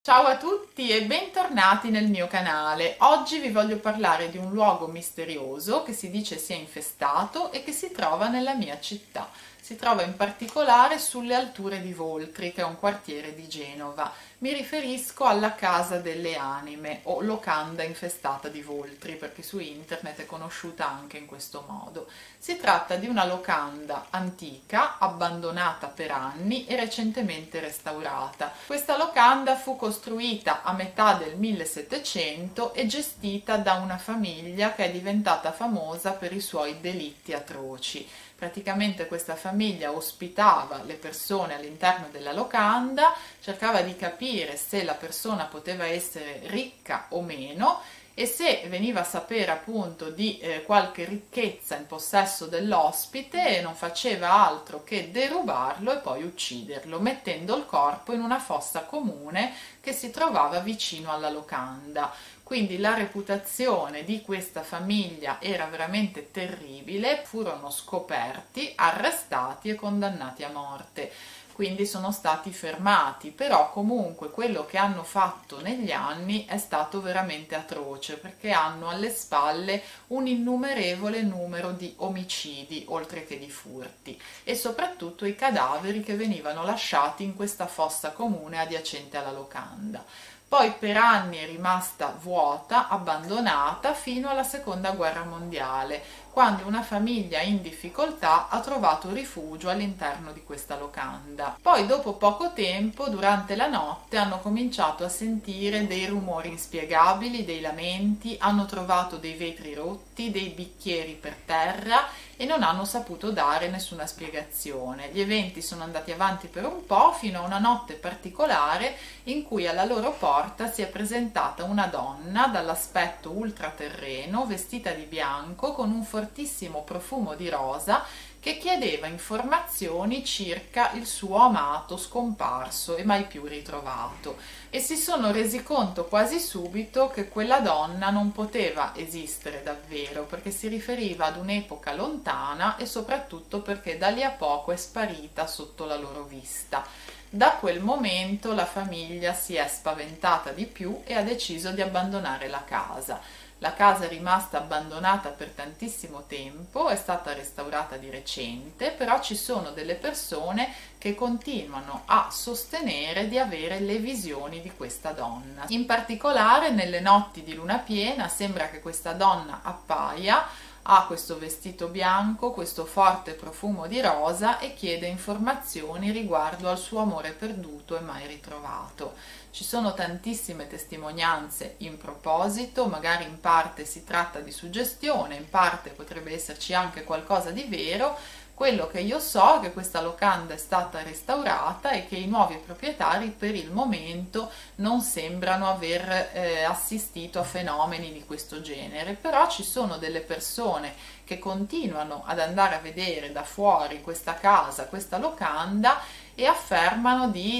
Ciao a tutti e bentornati nel mio canale. Oggi vi voglio parlare di un luogo misterioso che si dice sia infestato e che si trova nella mia città. Si trova in particolare sulle alture di Voltri, che è un quartiere di Genova. Mi riferisco alla Casa delle Anime o locanda infestata di Voltri, perché su internet è conosciuta anche in questo modo. Si tratta di una locanda antica, abbandonata per anni e recentemente restaurata. Questa locanda fu costruita a metà del 1700 e gestita da una famiglia che è diventata famosa per i suoi delitti atroci. Praticamente questa famiglia ospitava le persone all'interno della locanda, cercava di capire se la persona poteva essere ricca o meno e se veniva a sapere appunto di qualche ricchezza in possesso dell'ospite non faceva altro che derubarlo e poi ucciderlo, mettendo il corpo in una fossa comune che si trovava vicino alla locanda. Quindi la reputazione di questa famiglia era veramente terribile, furono scoperti, arrestati e condannati a morte. Quindi sono stati fermati, però comunque quello che hanno fatto negli anni è stato veramente atroce, perché hanno alle spalle un innumerevole numero di omicidi, oltre che di furti, e soprattutto i cadaveri che venivano lasciati in questa fossa comune adiacente alla locanda. Poi per anni è rimasta vuota, abbandonata, fino alla Seconda Guerra Mondiale, quando una famiglia in difficoltà ha trovato rifugio all'interno di questa locanda. Poi dopo poco tempo, durante la notte, hanno cominciato a sentire dei rumori inspiegabili, dei lamenti, hanno trovato dei vetri rotti, dei bicchieri per terra e non hanno saputo dare nessuna spiegazione. Gli eventi sono andati avanti per un po' fino a una notte particolare in cui alla loro porta si è presentata una donna dall'aspetto ultraterreno, vestita di bianco, con un fortissimo profumo di rosa, che chiedeva informazioni circa il suo amato scomparso e mai più ritrovato, e si sono resi conto quasi subito che quella donna non poteva esistere davvero, perché si riferiva ad un'epoca lontana e soprattutto perché da lì a poco è sparita sotto la loro vista. Da quel momento la famiglia si è spaventata di più e ha deciso di abbandonare la casa. La casa è rimasta abbandonata per tantissimo tempo, è stata restaurata di recente, però ci sono delle persone che continuano a sostenere di avere le visioni di questa donna. In particolare nelle notti di luna piena sembra che questa donna appaia, ha questo vestito bianco, questo forte profumo di rosa e chiede informazioni riguardo al suo amore perduto e mai ritrovato. Ci sono tantissime testimonianze in proposito, magari in parte si tratta di suggestione, in parte potrebbe esserci anche qualcosa di vero. Quello che io so è che questa locanda è stata restaurata e che i nuovi proprietari per il momento non sembrano aver assistito a fenomeni di questo genere, però ci sono delle persone che continuano ad andare a vedere da fuori questa casa, questa locanda, e affermano di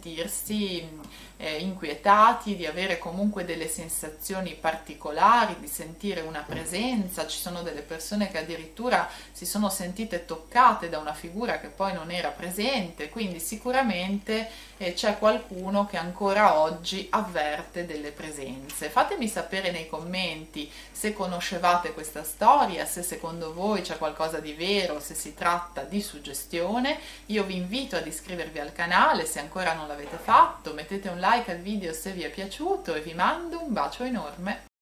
sentirsi inquietati, di avere comunque delle sensazioni particolari, di sentire una presenza. Ci sono delle persone che addirittura si sono sentite toccate da una figura che poi non era presente, quindi sicuramente c'è qualcuno che ancora oggi avverte delle presenze. Fatemi sapere nei commenti se conoscevate questa storia, se secondo voi c'è qualcosa di vero, se si tratta di suggestione. Io vi invito ad iscrivervi al canale se ancora non l'avete fatto, mettete un like al video se vi è piaciuto e vi mando un bacio enorme.